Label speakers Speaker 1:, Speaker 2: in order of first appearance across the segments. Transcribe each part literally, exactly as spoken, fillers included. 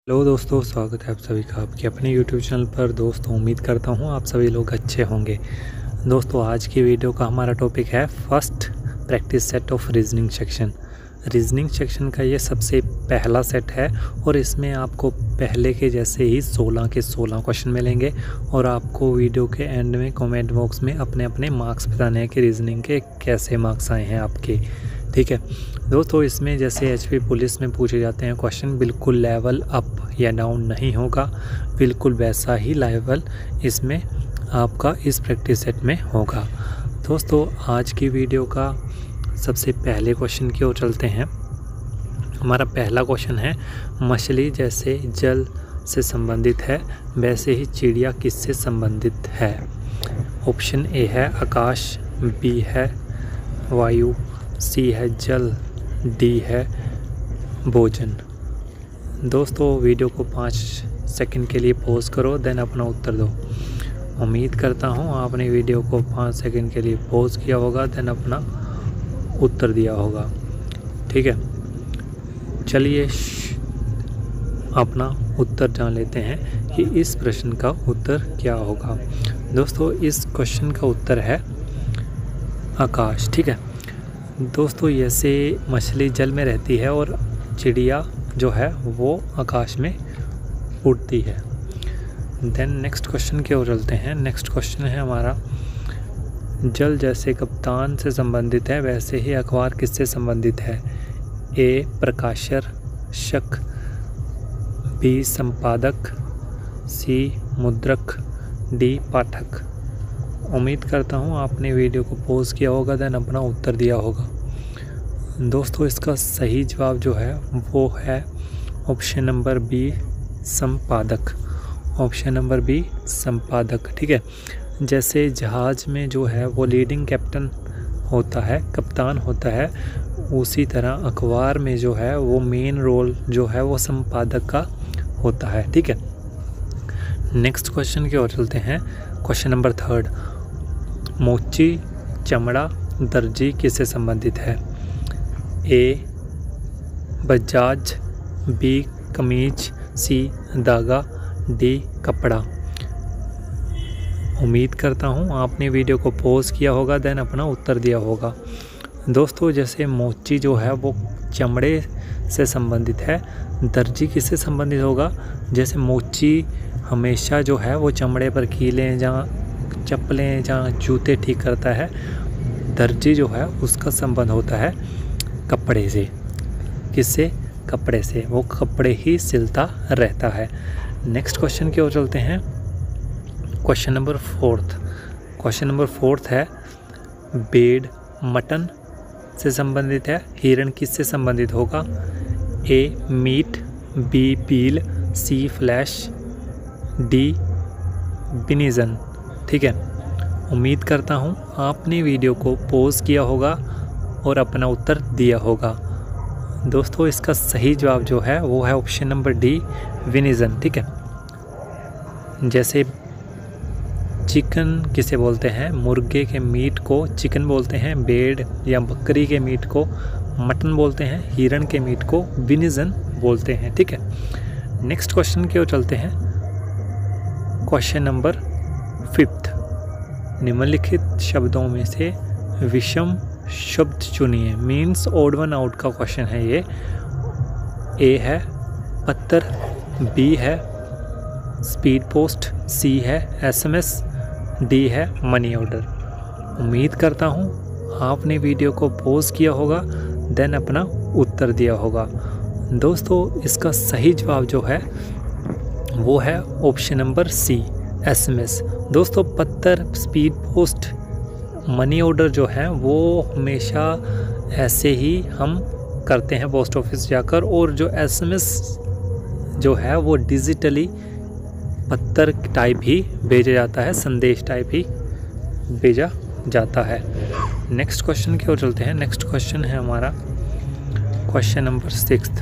Speaker 1: Hello दोस्तों, स्वागत है आप सभी का आपके अपने यूट्यूब चैनल पर। दोस्तों उम्मीद करता हूँ आप सभी लोग अच्छे होंगे। दोस्तों आज की वीडियो का हमारा टॉपिक है first practice set of reasoning section. Reasoning section का ये सबसे पहला सेट है और इसमें आपको पहले के जैसे ही सोलह के सोलह क्वेश्चन मिलेंगे और आपको वीडियो के एंड में कमेंट बॉक्स में अपने अपने मार्क्स बताने हैं कि रीजनिंग के कैसे मार्क्स आए हैं आपके। ठीक है दोस्तों, इसमें जैसे एचपी पुलिस में पूछे जाते हैं क्वेश्चन, बिल्कुल लेवल अप या डाउन नहीं होगा, बिल्कुल वैसा ही लेवल इसमें आपका इस प्रैक्टिस सेट में होगा। दोस्तों आज की वीडियो का सबसे पहले क्वेश्चन की ओर चलते हैं। हमारा पहला क्वेश्चन है, मछली जैसे जल से संबंधित है वैसे ही चिड़िया किससे संबंधित है। ऑप्शन ए है आकाश, बी है वायु, सी है जल, डी है भोजन। दोस्तों वीडियो को पाँच सेकंड के लिए पॉज करो, देन अपना उत्तर दो। उम्मीद करता हूँ आपने वीडियो को पाँच सेकंड के लिए पॉज किया होगा, देन अपना उत्तर दिया होगा। ठीक है, चलिए अपना उत्तर जान लेते हैं कि इस प्रश्न का उत्तर क्या होगा। दोस्तों इस क्वेश्चन का उत्तर है आकाश। ठीक है दोस्तों, जैसे मछली जल में रहती है और चिड़िया जो है वो आकाश में उड़ती है। देन नेक्स्ट क्वेश्चन की ओर चलते हैं। नेक्स्ट क्वेश्चन है हमारा, जल जैसे कप्तान से संबंधित है वैसे ही अखबार किससे संबंधित है। ए प्रकाशक, बी संपादक, सी मुद्रक, डी पाठक। उम्मीद करता हूँ आपने वीडियो को पॉज किया होगा, देन अपना उत्तर दिया होगा। दोस्तों इसका सही जवाब जो है वो है ऑप्शन नंबर बी संपादक। ऑप्शन नंबर बी संपादक। ठीक है, जैसे जहाज़ में जो है वो लीडिंग कैप्टन होता है, कप्तान होता है, उसी तरह अखबार में जो है वो मेन रोल जो है वो संपादक का होता है। ठीक है, नेक्स्ट क्वेश्चन की ओर चलते हैं। क्वेश्चन नंबर थर्ड, मोची चमड़ा दर्जी किससे संबंधित है। ए बजाज, बी कमीज, सी धागा, डी कपड़ा। उम्मीद करता हूँ आपने वीडियो को पॉज किया होगा, देन अपना उत्तर दिया होगा। दोस्तों जैसे मोची जो है वो चमड़े से संबंधित है, दर्जी किससे संबंधित होगा। जैसे मोची हमेशा जो है वो चमड़े पर कीलें जहाँ चप्पलें जहाँ जूते ठीक करता है, दर्जी जो है उसका संबंध होता है कपड़े से। किससे? कपड़े से, वो कपड़े ही सिलता रहता है। नेक्स्ट क्वेश्चन की ओर चलते हैं। Question number fourth. Question number fourth है, बेड मटन से संबंधित है, हिरण किससे संबंधित होगा। A meat, B peel, C flesh, D venison. ठीक है, उम्मीद करता हूँ आपने वीडियो को पॉज किया होगा और अपना उत्तर दिया होगा। दोस्तों इसका सही जवाब जो है वो है ऑप्शन नंबर डी विनिजन। ठीक है, जैसे चिकन किसे बोलते हैं, मुर्गे के मीट को चिकन बोलते हैं, बेड या बकरी के मीट को मटन बोलते हैं, हिरण के मीट को विनिजन बोलते हैं। ठीक है, नेक्स्ट क्वेश्चन की ओर चलते हैं। क्वेश्चन नंबर फिफ्थ, निम्नलिखित शब्दों में से विषम शब्द चुनिए। मीन्स ओड वन आउट का क्वेश्चन है ये। ए है पत्थर, बी है स्पीड पोस्ट, सी है एसएमएस, डी है मनी ऑर्डर। उम्मीद करता हूँ आपने वीडियो को पॉज किया होगा, देन अपना उत्तर दिया होगा। दोस्तों इसका सही जवाब जो है वो है ऑप्शन नंबर सी एसएमएस। दोस्तों पत्थर, स्पीड पोस्ट, मनी ऑर्डर जो है वो हमेशा ऐसे ही हम करते हैं पोस्ट ऑफिस जाकर, और जो एसएमएस जो है वो डिजिटली पत्थर टाइप ही भेजा जाता है, संदेश टाइप ही भेजा जाता है। नेक्स्ट क्वेश्चन की ओर चलते हैं। नेक्स्ट क्वेश्चन है हमारा क्वेश्चन नंबर सिक्स्थ,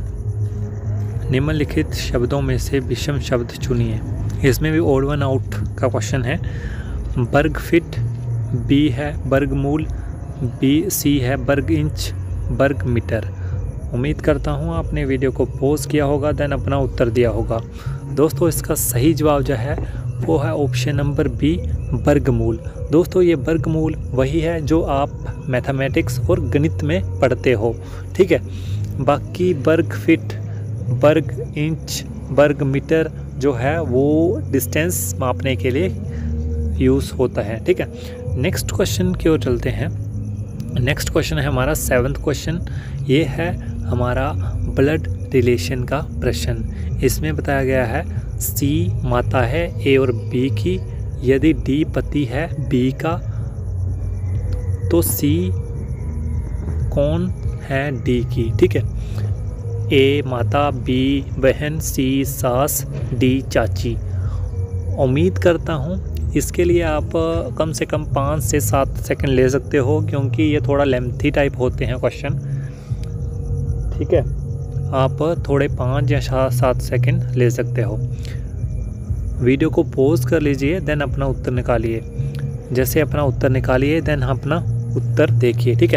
Speaker 1: निम्नलिखित शब्दों में से विषम शब्द चुनिए। इसमें भी ओड वन आउट का क्वेश्चन है। वर्ग फिट, बी है वर्गमूल, बी सी है वर्ग इंच, वर्ग मीटर। उम्मीद करता हूँ आपने वीडियो को पॉज किया होगा, देन अपना उत्तर दिया होगा। दोस्तों इसका सही जवाब जो है वो है ऑप्शन नंबर बी, वर्गमूल। दोस्तों ये वर्गमूल वही है जो आप मैथमेटिक्स और गणित में पढ़ते हो, ठीक है। बाकी वर्ग फीट, वर्ग इंच, वर्ग मीटर जो है वो डिस्टेंस मापने के लिए यूज़ होता है, ठीक है। नेक्स्ट क्वेश्चन की ओर चलते हैं। नेक्स्ट क्वेश्चन है हमारा सेवन्थ क्वेश्चन। ये है हमारा ब्लड रिलेशन का प्रश्न। इसमें बताया गया है सी माता है ए और बी की, यदि डी पति है बी का तो सी कौन है डी की, ठीक है। ए माता, बी बहन, सी सास, डी चाची। उम्मीद करता हूँ इसके लिए आप कम से कम पाँच से सात सेकंड ले सकते हो, क्योंकि ये थोड़ा लेंथी टाइप होते हैं क्वेश्चन, ठीक है। आप थोड़े पाँच या सात सेकंड ले सकते हो। वीडियो को पॉज कर लीजिए, देन अपना उत्तर निकालिए। जैसे अपना उत्तर निकालिए देन अपना उत्तर देखिए, ठीक है।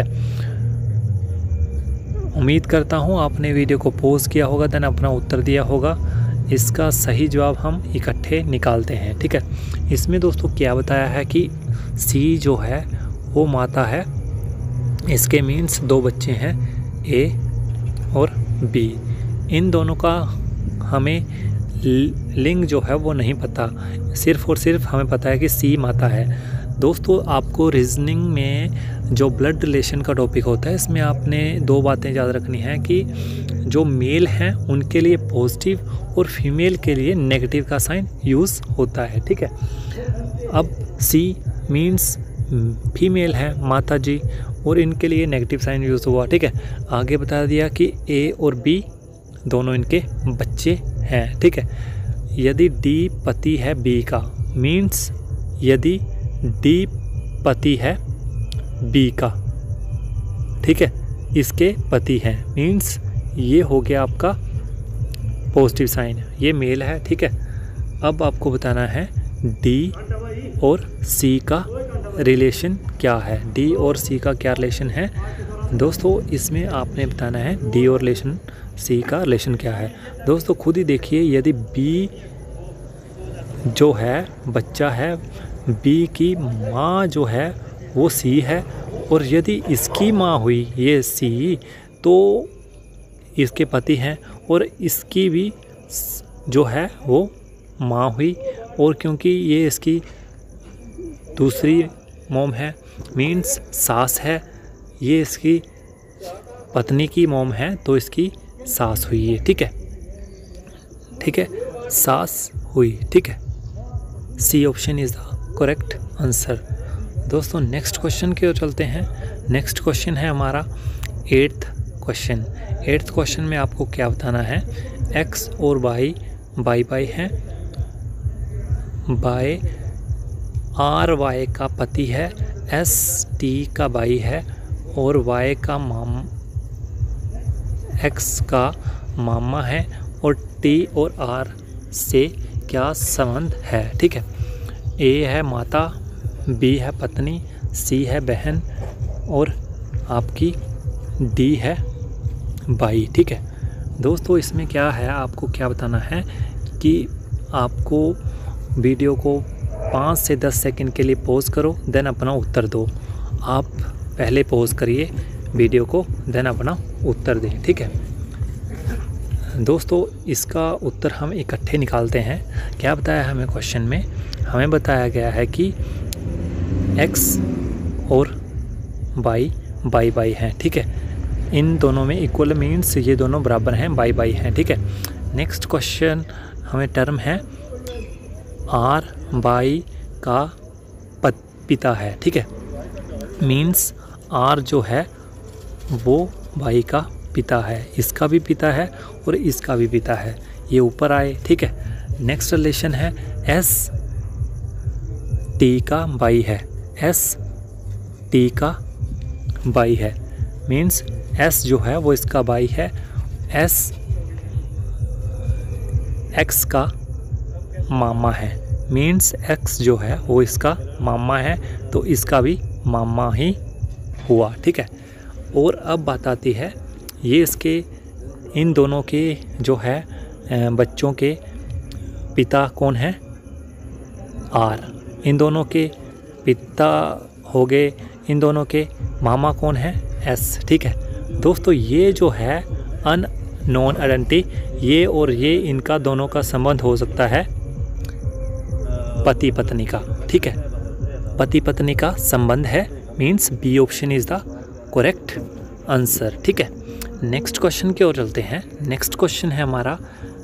Speaker 1: उम्मीद करता हूँ आपने वीडियो को पॉज किया होगा, देन अपना उत्तर दिया होगा। इसका सही जवाब हम इकट्ठे निकालते हैं, ठीक है। इसमें दोस्तों क्या बताया है कि सी जो है वो माता है, इसके मीन्स दो बच्चे हैं ए और बी। इन दोनों का हमें लिंग जो है वो नहीं पता, सिर्फ़ और सिर्फ हमें पता है कि सी माता है। दोस्तों आपको रीजनिंग में जो ब्लड रिलेशन का टॉपिक होता है, इसमें आपने दो बातें याद रखनी है कि जो मेल हैं उनके लिए पॉजिटिव और फीमेल के लिए नेगेटिव का साइन यूज़ होता है, ठीक है। अब सी मीन्स फीमेल है माता जी, और इनके लिए नेगेटिव साइन यूज़ हुआ, ठीक है। आगे बता दिया कि ए और बी दोनों इनके बच्चे हैं, ठीक है। यदि डी पति है बी का, मीन्स यदि डी पति है बी का, ठीक है, इसके पति हैं, मीन्स ये हो गया आपका पॉजिटिव साइन, ये मेल है, ठीक है। अब आपको बताना है डी और सी का रिलेशन क्या है। डी और सी का क्या रिलेशन है दोस्तों, इसमें आपने बताना है डी और रिलेशन सी का रिलेशन क्या है। दोस्तों खुद ही देखिए, यदि बी जो है बच्चा है, बी की माँ जो है वो सी है, और यदि इसकी माँ हुई ये सी तो इसके पति हैं, और इसकी भी जो है वो माँ हुई, और क्योंकि ये इसकी दूसरी मोम है, मीन्स सास है, ये इसकी पत्नी की मोम है तो इसकी सास हुई है, ठीक है, ठीक है, सास हुई, ठीक है। C option is the correct answer. दोस्तों नेक्स्ट क्वेश्चन की ओर चलते हैं। नेक्स्ट क्वेश्चन है हमारा एट्थ क्वेश्चन। एट्थ क्वेश्चन में आपको क्या बताना है, एक्स और वाई बाई बाई हैं, बाय आर वाई का पति है, एस टी का भाई है, और वाई का माम एक्स का मामा है, और टी और आर से क्या संबंध है, ठीक है। ए है माता, बी है पत्नी, सी है बहन, और आपकी डी है भाई, ठीक है। दोस्तों इसमें क्या है, आपको क्या बताना है कि आपको वीडियो को पाँच से दस सेकंड के लिए पॉज करो, देन अपना उत्तर दो। आप पहले पॉज करिए वीडियो को, देन अपना उत्तर दें, ठीक है। दोस्तों इसका उत्तर हम इकट्ठे निकालते हैं। क्या बताया हमें क्वेश्चन में, हमें बताया गया है कि एक्स और वाई बाई बाई हैं, ठीक है। इन दोनों में इक्वल मीन्स ये दोनों बराबर हैं, बाई बाई हैं, ठीक है। नेक्स्ट क्वेश्चन हमें टर्म है आर वाई का पत पिता है, ठीक है। मीन्स आर जो है वो वाई का पिता है, इसका भी पिता है और इसका भी पिता है, ये ऊपर आए, ठीक है। नेक्स्ट रिलेशन है एस टी का भाई है, एस टी का भाई है, मीन्स एस जो है वो इसका भाई है, एस एक्स का मामा है, मीन्स एक्स जो है वो इसका मामा है, तो इसका भी मामा ही हुआ, ठीक है। और अब बात आती है ये इसके इन दोनों के जो है बच्चों के पिता कौन है, आर। इन दोनों के पिता हो गए, इन दोनों के मामा कौन है, एस। ठीक है दोस्तों, ये जो है अननोन आइडेंटिटी, ये और ये इनका दोनों का संबंध हो सकता है पति पत्नी का। ठीक है, पति पत्नी का संबंध है, means B option is the correct answer. ठीक है, नेक्स्ट क्वेश्चन की ओर चलते हैं। नेक्स्ट क्वेश्चन है हमारा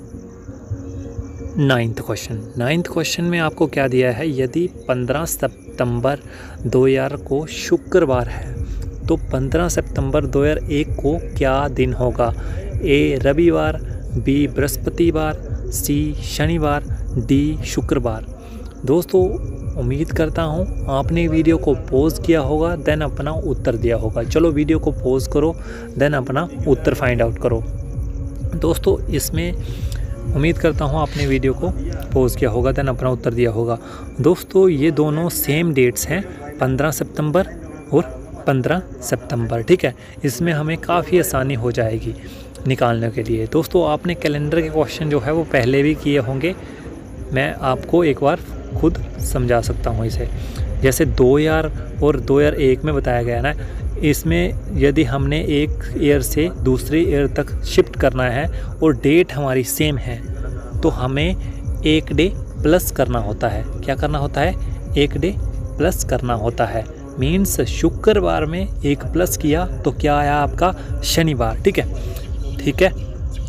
Speaker 1: नाइन्थ क्वेश्चन। नाइन्थ क्वेश्चन में आपको क्या दिया है, यदि पंद्रह सितंबर दो हज़ार को शुक्रवार है तो पंद्रह सितंबर दो हज़ार एक को क्या दिन होगा। ए रविवार, बी बृहस्पतिवार, सी शनिवार, डी शुक्रवार। दोस्तों उम्मीद करता हूँ आपने वीडियो को पॉज किया होगा, देन अपना उत्तर दिया होगा। चलो वीडियो को पॉज करो, देन अपना उत्तर फाइंड आउट करो। दोस्तों इसमें उम्मीद करता हूँ आपने वीडियो को पॉज किया होगा, देन अपना उत्तर दिया होगा। दोस्तों ये दोनों सेम डेट्स हैं, पंद्रह सितंबर और पंद्रह सितंबर। ठीक है, इसमें हमें काफ़ी आसानी हो जाएगी निकालने के लिए। दोस्तों आपने कैलेंडर के क्वेश्चन जो है वो पहले भी किए होंगे, मैं आपको एक बार खुद समझा सकता हूँ इसे। जैसे दो हज़ार और दो हज़ार एक में बताया गया ना, इसमें यदि हमने एक ईयर से दूसरे ईयर तक शिफ्ट करना है और डेट हमारी सेम है तो हमें एक डे प्लस करना होता है। क्या करना होता है, एक डे प्लस करना होता है। मीन्स शुक्रवार में एक प्लस किया तो क्या आया आपका, शनिवार। ठीक है ठीक है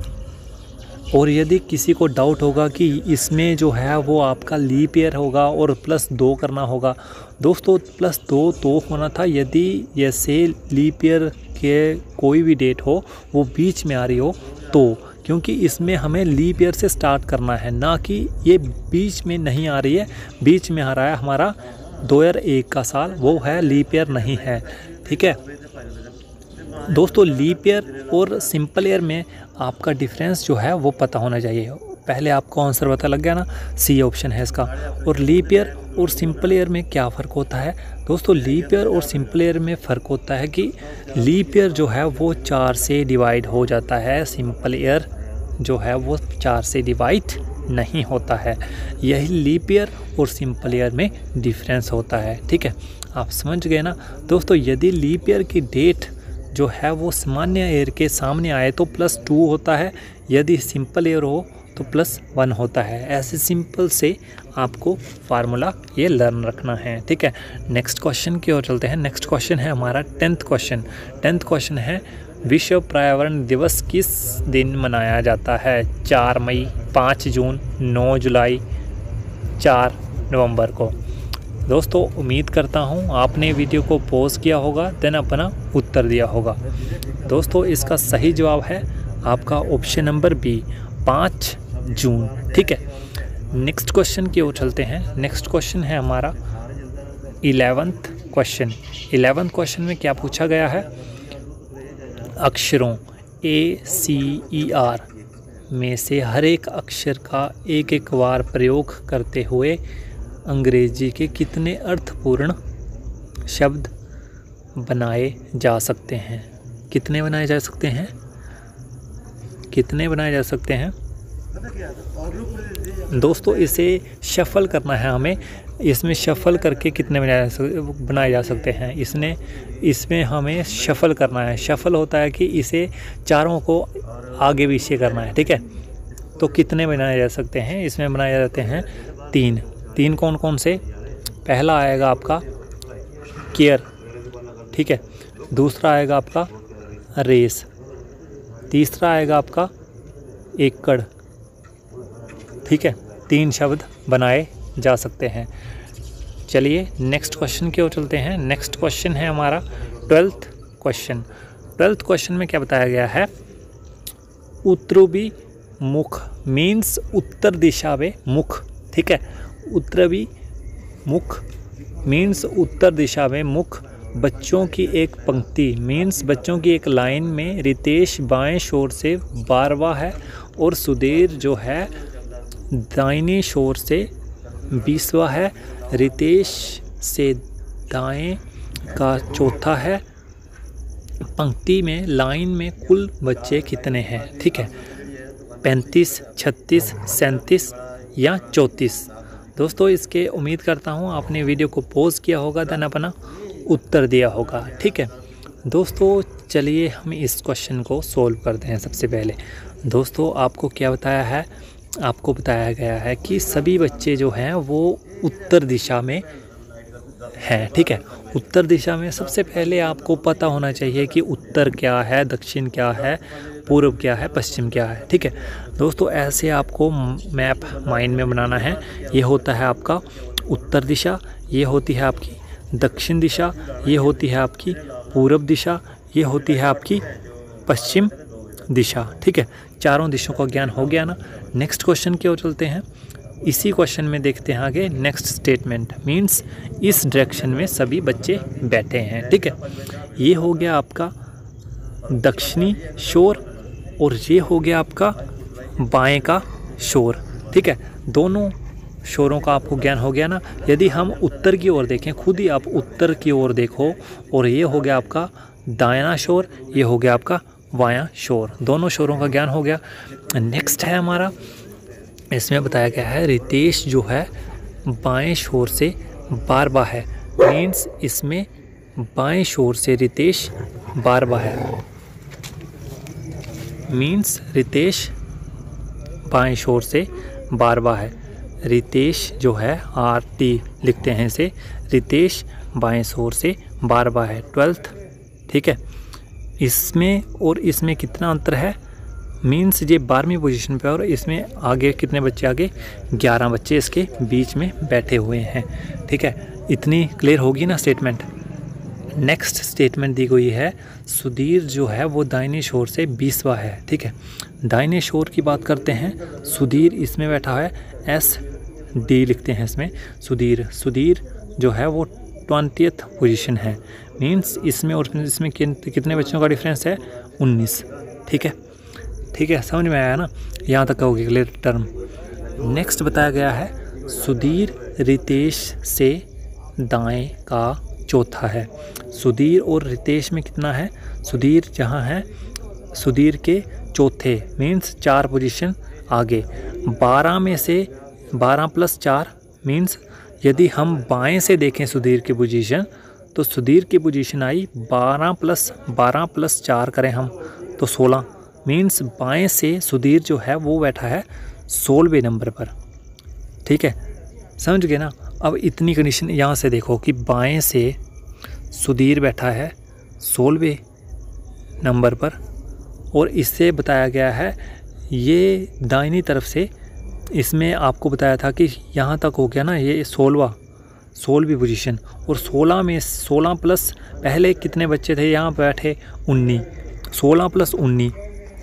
Speaker 1: और यदि किसी को डाउट होगा कि इसमें जो है वो आपका लीप ईयर होगा और प्लस दो करना होगा, दोस्तों प्लस दो तो होना था यदि जैसे लीप ईयर के कोई भी डेट हो वो बीच में आ रही हो तो, क्योंकि इसमें हमें लीप ईयर से स्टार्ट करना है, ना कि ये बीच में नहीं आ रही है। बीच में आ रहा है हमारा दो हज़ार एक का साल, वो है लीप ईयर नहीं है। ठीक है दोस्तों, लीप ईयर और सिंपल ईयर में आपका डिफरेंस जो है वो पता होना चाहिए। पहले आपको आंसर पता लग गया ना, सी ऑप्शन है इसका। और लीप ईयर और सिंपल ईयर में क्या फ़र्क होता है दोस्तों, लीप ईयर और सिंपल ईयर में फ़र्क होता है कि लीप ईयर जो है वो चार से डिवाइड हो जाता है, सिंपल ईयर जो है वो चार से डिवाइड नहीं होता है। यही लीप ईयर और सिंपल ईयर में डिफरेंस होता है। ठीक है, आप समझ गए ना दोस्तों। यदि लीप ईयर की डेट जो है वो सामान्य ईयर के सामने आए तो प्लस टू होता है, यदि सिंपल ईयर हो तो प्लस वन होता है। ऐसे सिंपल से आपको फार्मूला ये लर्न रखना है। ठीक है, नेक्स्ट क्वेश्चन की ओर चलते हैं। नेक्स्ट क्वेश्चन है हमारा टेंथ क्वेश्चन। टेंथ क्वेश्चन है, विश्व पर्यावरण दिवस किस दिन मनाया जाता है। चार मई, पाँच जून, नौ जुलाई, चार नवंबर को। दोस्तों उम्मीद करता हूँ आपने वीडियो को पॉज किया होगा, देन अपना उत्तर दिया होगा। दोस्तों इसका सही जवाब है आपका ऑप्शन नंबर बी, पाँच जून। ठीक है, नेक्स्ट क्वेश्चन की ओर चलते हैं। नेक्स्ट क्वेश्चन है हमारा इलेवेंथ क्वेश्चन। इलेवेंथ क्वेश्चन में क्या पूछा गया है, अक्षरों ए सी ई आर में से हर एक अक्षर का एक एक बार प्रयोग करते हुए अंग्रेजी के कितने अर्थपूर्ण शब्द बनाए जा सकते हैं। कितने बनाए जा सकते हैं कितने बनाए जा सकते हैं दोस्तों इसे शफल करना है हमें। इसमें शफल करके कितने बनाए बनाए जा सकते हैं, इसने इसमें हमें शफल करना है। शफल होता है कि इसे चारों को आगे पीछे करना है। ठीक है, तो कितने बनाए जा सकते हैं, इसमें बनाए जाते हैं तीन। तीन कौन कौन से, पहला आएगा आपका केयर। ठीक है, दूसरा आएगा आपका रेस, तीसरा आएगा आपका एकड़। ठीक है, तीन शब्द बनाए जा सकते हैं। चलिए नेक्स्ट क्वेश्चन की ओर चलते हैं। नेक्स्ट क्वेश्चन है हमारा ट्वेल्थ क्वेश्चन। ट्वेल्थ क्वेश्चन में क्या बताया गया है, उत्तरी मुख मीन्स उत्तर दिशा में मुख। ठीक है, उत्तरी मुख मीन्स उत्तर दिशा में मुख। बच्चों की एक पंक्ति मीन्स बच्चों की एक लाइन में रितेश बाएं शोर से बारहवां है और सुधीर जो है दाहिने शोर से बीसवां है। रितेश से दाएं का चौथा है पंक्ति में, लाइन में कुल बच्चे कितने हैं, ठीक है, पैंतीस, छत्तीस, सैंतीस या चौंतीस। दोस्तों इसके उम्मीद करता हूँ आपने वीडियो को पॉज किया होगा, देन अपना उत्तर दिया होगा, ठीक है। दोस्तों चलिए हम इस क्वेश्चन को सॉल्व करते हैं। सबसे पहले दोस्तों आपको क्या बताया है, आपको बताया गया है कि सभी बच्चे जो हैं वो उत्तर दिशा में हैं, ठीक है। उत्तर दिशा में सबसे पहले आपको पता होना चाहिए कि उत्तर क्या है, दक्षिण क्या है, पूर्व क्या है, पश्चिम क्या है, ठीक है। दोस्तों ऐसे आपको मैप माइंड में बनाना है। ये होता है आपका उत्तर दिशा, ये होती है आपकी दक्षिण दिशा, ये होती है आपकी पूर्व दिशा, ये होती है आपकी पश्चिम दिशा, ठीक है। चारों दिशाओं का ज्ञान हो गया ना। नेक्स्ट क्वेश्चन की ओर चलते हैं। इसी क्वेश्चन में देखते हैं आगे नेक्स्ट स्टेटमेंट, मीन्स इस डायरेक्शन में सभी बच्चे बैठे हैं, ठीक है। ये हो गया आपका दक्षिणी शोर और ये हो गया आपका बाएं का शोर, ठीक है। दोनों शोरों का आपको ज्ञान हो गया ना। यदि हम उत्तर की ओर देखें, खुद ही आप उत्तर की ओर देखो, और ये हो गया आपका दायां शोर, ये हो गया आपका बायां शोर, दोनों शोरों का ज्ञान हो गया। नेक्स्ट है हमारा, इसमें बताया गया है रितेश जो है बाएं शोर से बारबा है, मीन्स इसमें बाएं शोर से रितेश बारबा है, मीन्स रितेश बाएं शोर से बारबा है। रितेश जो है आर टी लिखते हैं इसे, रितेश बाएं शोर से बारबा है, ट्वेल्थ, ठीक है। इसमें और इसमें कितना अंतर है, मीन्स ये बारहवीं पोजीशन पे और इसमें आगे कितने बच्चे, आगे ग्यारह बच्चे इसके बीच में बैठे हुए हैं, ठीक है। इतनी क्लियर होगी ना स्टेटमेंट। नेक्स्ट स्टेटमेंट दी गई है, सुधीर जो है वो दाहिने शोर से बीसवा है, ठीक है। दाहिने शोर की बात करते हैं, सुधीर इसमें बैठा है, एस डी लिखते हैं इसमें, सुधीर सुधीर जो है वो ट्वेंटियथ पोजीशन है, मीन्स इसमें और इसमें कितने बच्चों का डिफरेंस है, उन्नीस, ठीक है, ठीक है। समझ में आया ना, यहाँ तक होगी क्लियर टर्म। नेक्स्ट बताया गया है, सुधीर रितेश से दाएं का चौथा है। सुधीर और रितेश में कितना है, सुधीर जहाँ है सुधीर के चौथे, मीन्स चार पोजीशन आगे, बारह में से बारह प्लस चार, मीन्स यदि हम बाएं से देखें सुधीर की पोजीशन, तो सुधीर की पोजीशन आई बारह प्लस बारह प्लस चार करें हम तो सोलह, मीन्स बाएं से सुधीर जो है वो बैठा है सोलहवें नंबर पर, ठीक है। समझ गए ना। अब इतनी कंडीशन यहाँ से देखो कि बाएं से सुधीर बैठा है सोलहवें नंबर पर, और इससे बताया गया है ये दाहिनी तरफ से, इसमें आपको बताया था कि यहाँ तक हो गया ना, ये सोलहवा सोलहवीं पोजीशन, और सोलह में सोलह प्लस पहले कितने बच्चे थे यहाँ बैठे, उन्नीस, सोलह प्लस उन्नीस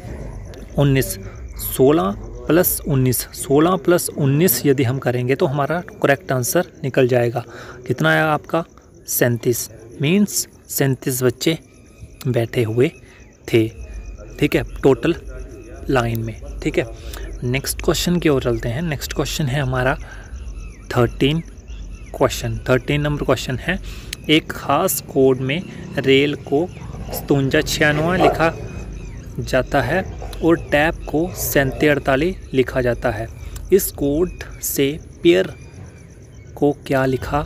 Speaker 1: उन्नीस, सोलह प्लस उन्नीस, सोलह प्लस उन्नीस यदि हम करेंगे तो हमारा करेक्ट आंसर निकल जाएगा। कितना आया आपका, सैंतीस, मीन्स सैंतीस बच्चे बैठे हुए थे, ठीक है, टोटल लाइन में, ठीक है। नेक्स्ट क्वेश्चन की ओर चलते हैं। नेक्स्ट क्वेश्चन है हमारा thirteen question, thirteen number question है, एक खास कोड में रेल को सतुंजा छियानवे लिखा जाता है और टैप को सैंतीस अड़तालीस लिखा जाता है। इस कोड से पेयर को क्या लिखा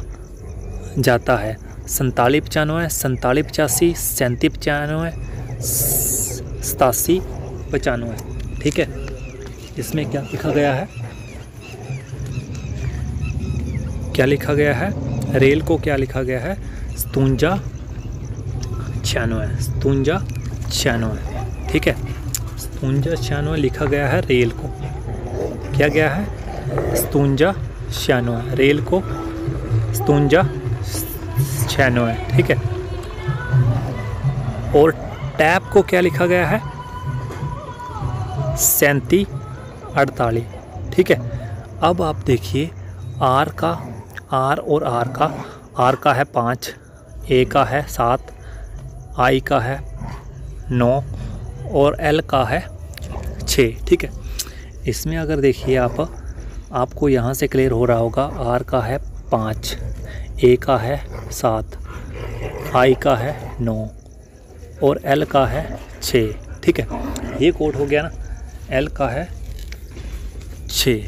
Speaker 1: जाता है, सैंतालीस पचानवे, सैंतालीस पचासी, सैंतीस पचानवे, सतासी पचानवे, ठीक है। इसमें क्या लिखा गया है, क्या लिखा गया है, रेल को क्या लिखा गया है, सतुंजा छियानवे, सतुंजा छियानवे, ठीक है। सतुंजा छियानवे लिखा गया है रेल को, क्या गया है, सतुंजा छियानवे, रेल को सतुंजा छियानवे, ठीक है। और टैप को क्या लिखा गया है, सैंतीस अड़तालीस, ठीक है। अब आप देखिए आर का, आर और आर का, आर का है पाँच, ए का है सात, आई का है नौ और एल का है छः, ठीक है। इसमें अगर देखिए आप, आपको यहाँ से क्लियर हो रहा होगा, आर का है पाँच, ए का है सात, आई का है नौ, और एल का है छः। ठीक है, ये कोड हो गया ना, एल का है छः।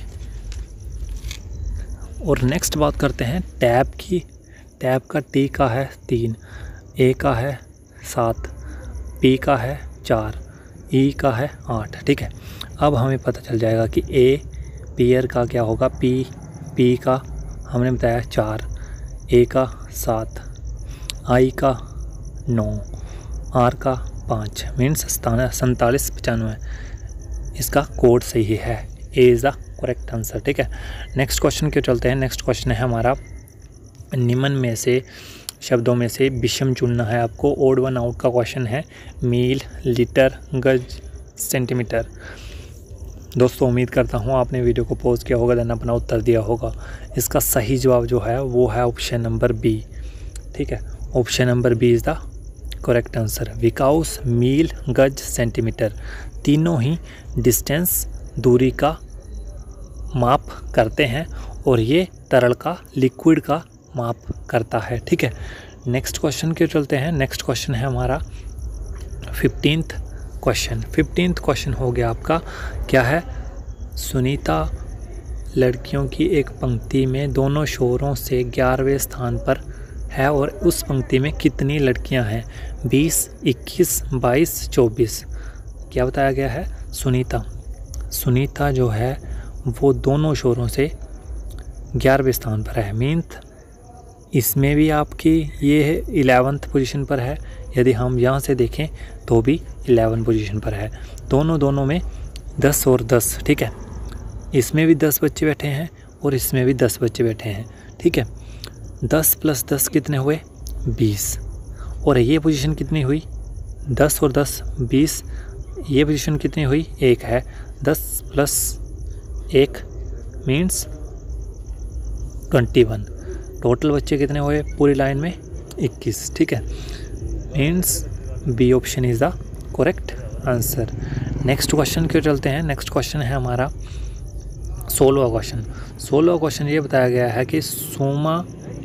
Speaker 1: और नेक्स्ट बात करते हैं टैब की। टैब का टी का है तीन, ए का है सात, पी का है चार, ई का है आठ। ठीक है, अब हमें पता चल जाएगा कि ए पेयर का क्या होगा, पी पी का हमने बताया चार, ए का सात, आई का नौ, आर का पाँच, मीन्स सैंतालीस पचानवे इसका कोड सही है। A is the correct answer. ठीक है, नेक्स्ट क्वेश्चन क्यों चलते हैं। नेक्स्ट क्वेश्चन है हमारा, निम्न में से शब्दों में से विषम चुनना है आपको। ओड वन आउट का क्वेश्चन है, मील, लीटर, गज, सेंटीमीटर। दोस्तों उम्मीद करता हूँ आपने वीडियो को पॉज किया होगा, देन अपना उत्तर दिया होगा। इसका सही जवाब जो है वो है ऑप्शन नंबर बी। ठीक है, option number B is the correct answer. विकाउस, मील, गज, सेंटीमीटर तीनों ही डिस्टेंस दूरी का माप करते हैं और ये तरल का लिक्विड का माप करता है। ठीक है, नेक्स्ट क्वेश्चन के चलते हैं। नेक्स्ट क्वेश्चन है हमारा फिफ्टींथ क्वेश्चन। फिफ्टींथ क्वेश्चन हो गया आपका, क्या है, सुनीता लड़कियों की एक पंक्ति में दोनों शोरों से ग्यारहवें स्थान पर है और उस पंक्ति में कितनी लड़कियां हैं, बीस, इक्कीस, बाईस, चौबीस। क्या बताया गया है, सुनीता सुनीता जो है वो दोनों शोरों से ग्यारहवें स्थान पर है। मीन्स इसमें भी आपकी ये इलेवंथ पोजीशन पर है, यदि हम यहाँ से देखें तो भी इलेवन पोजीशन पर है। दोनों दोनों में दस और दस। ठीक है, इसमें भी दस बच्चे बैठे हैं और इसमें भी दस बच्चे बैठे हैं। ठीक है, दस प्लस दस कितने हुए, बीस। और ये पोजीशन कितनी हुई, दस और दस बीस। ये पोजीशन कितनी हुई, एक है। दस प्लस एक मीन्स ट्वेंटी वन। टोटल बच्चे कितने हुए पूरी लाइन में, इक्कीस। ठीक है, means B option is the correct answer. Next question क्यों चलते हैं। नेक्स्ट क्वेश्चन है हमारा सोलहवां क्वेश्चन। सोलहवां क्वेश्चन ये बताया गया है कि सोमा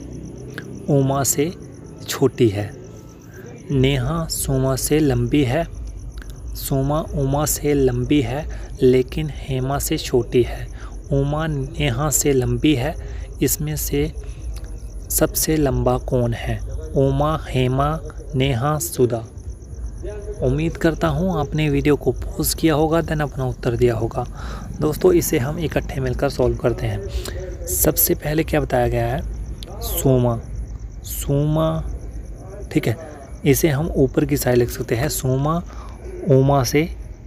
Speaker 1: उमा से छोटी है, नेहा सोमा से लंबी है, सोमा उमा से लंबी है लेकिन हेमा से छोटी है, उमा नेहा से लंबी है, इसमें से सबसे लंबा कौन है, उमा, हेमा, नेहा, सुधा। उम्मीद करता हूँ आपने वीडियो को पॉज किया होगा, देन अपना उत्तर दिया होगा। दोस्तों इसे हम इकट्ठे मिलकर सॉल्व करते हैं। सबसे पहले क्या बताया गया है, सोमा सोमा ठीक है, इसे हम ऊपर की साइड लिख सकते हैं, सोमा उमा से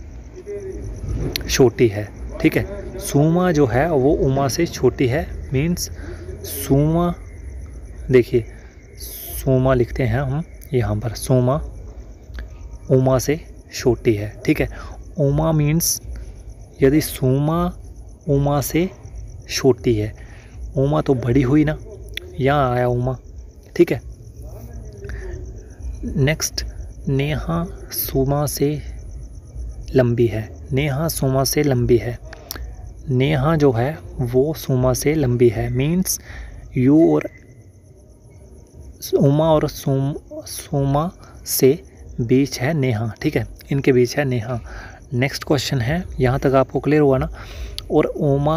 Speaker 1: छोटी है। ठीक है, सोमा जो है वो उमा से छोटी है, मीन्स सोमा, देखिए सोमा लिखते हैं हम यहाँ पर, सोमा उमा से छोटी है। ठीक है, उमा मीन्स यदि सोमा उमा से छोटी है, उमा तो बड़ी हुई ना, यहाँ आया उमा। ठीक है, नेक्स्ट नेहा सोमा से लंबी है, नेहा सोमा से लंबी है, नेहा जो है वो सोमा से लंबी है, मीन्स यू और उमा और सोम सोमा से बीच है नेहा। ठीक है, इनके बीच है नेहा। नेक्स्ट क्वेश्चन है, यहाँ तक आपको क्लियर हुआ ना। और उमा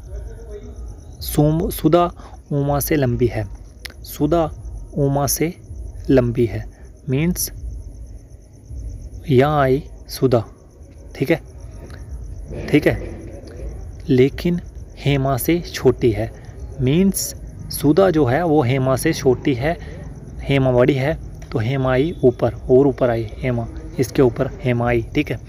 Speaker 1: सोम सुधा उमा से लंबी है, सुधा उमा से लंबी है, मीन्स यहाँ आई सुधा। ठीक है ठीक है, लेकिन हेमा से छोटी है, मीन्स सुधा जो है वो हेमा से छोटी है, हेमा बड़ी है तो हेमा आई ऊपर, और ऊपर आई हेमा, इसके ऊपर हेमा आई। ठीक है,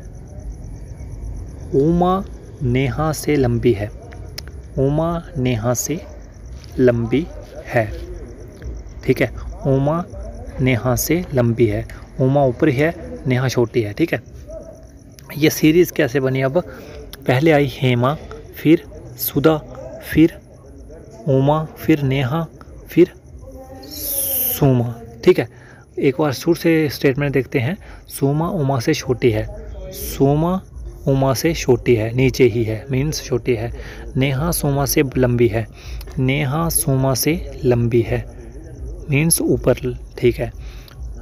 Speaker 1: उमा नेहा से लंबी है, उमा नेहा से लंबी है। ठीक है, उमा नेहा से लंबी है, उमा ऊपर ही है, नेहा छोटी है। ठीक है, ये सीरीज़ कैसे बनी, अब पहले आई हेमा, फिर सुधा, फिर उमा, फिर नेहा, फिर सोमा। ठीक है, एक बार शुरू से स्टेटमेंट देखते हैं। सोमा उमा से छोटी है, सोमा उमा से छोटी है, नीचे ही है, मीन्स छोटी है। नेहा सोमा से लंबी है, नेहा सोमा से लंबी है, मीन्स ऊपर। ठीक है,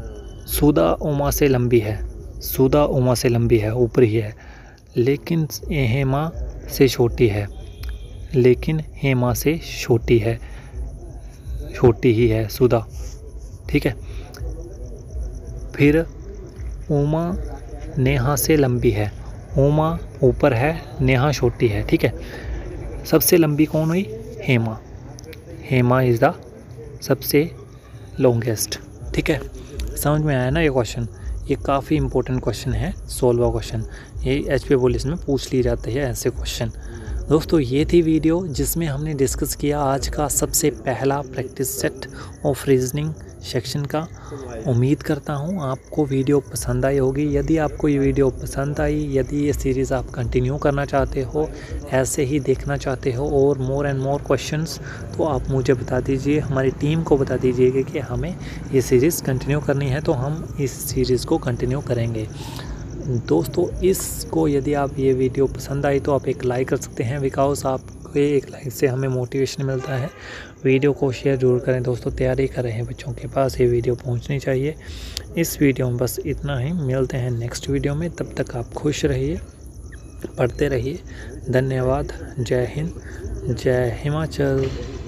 Speaker 1: सुधा उमा से लंबी है, सुधा उमा से लंबी है, ऊपर ही है, लेकिन हेमा से छोटी है, लेकिन हेमा से छोटी है, छोटी ही है सुधा। ठीक है। फिर उमा नेहा से लंबी है, उमा ऊपर है, नेहा छोटी है। ठीक है। सबसे लंबी कौन हुई? हेमा। हेमा इज़ द सबसे लॉन्गेस्ट। ठीक है। समझ में आया ना ये क्वेश्चन? ये काफ़ी इंपॉर्टेंट क्वेश्चन है, सोलवा क्वेश्चन। ये एच पी पुलिस में पूछ ली जाती है ऐसे क्वेश्चन। दोस्तों ये थी वीडियो जिसमें हमने डिस्कस किया आज का सबसे पहला practice set of reasoning section का। उम्मीद करता हूँ आपको वीडियो पसंद आई होगी। यदि आपको ये वीडियो पसंद आई, यदि ये सीरीज़ आप कंटिन्यू करना चाहते हो, ऐसे ही देखना चाहते हो और मोर एंड मोर क्वेश्चंस, तो आप मुझे बता दीजिए, हमारी टीम को बता दीजिएगा कि हमें ये सीरीज़ कंटिन्यू करनी है, तो हम इस सीरीज़ को कंटिन्यू करेंगे। दोस्तों इसको यदि आप ये वीडियो पसंद आई तो आप एक लाइक कर सकते हैं, बिकॉज आपके एक लाइक से हमें मोटिवेशन मिलता है। वीडियो को शेयर जरूर करें दोस्तों, तैयारी कर रहे हैं बच्चों के पास ये वीडियो पहुंचनी चाहिए। इस वीडियो में बस इतना ही, मिलते हैं नेक्स्ट वीडियो में। तब तक आप खुश रहिए, पढ़ते रहिए। धन्यवाद। जय हिंद, जय हिमाचल।